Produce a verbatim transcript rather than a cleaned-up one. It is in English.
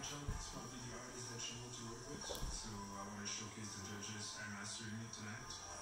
chunks of the artists that you want to work with. So I want to showcase the judges are mastering it tonight.